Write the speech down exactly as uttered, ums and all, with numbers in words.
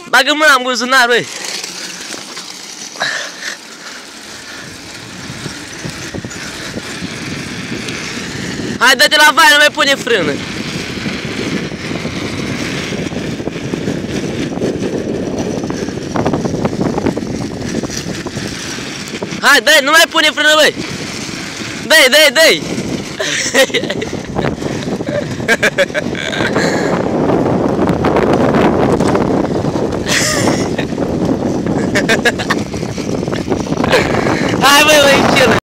Bagă mâna în buzunar, băi. Hai, dă-te la vai, nu mai pune frână. Hai, dă-i, nu mai pune frână, băi. Dă-i, dă-i, dă-i. Hai, băi, băi,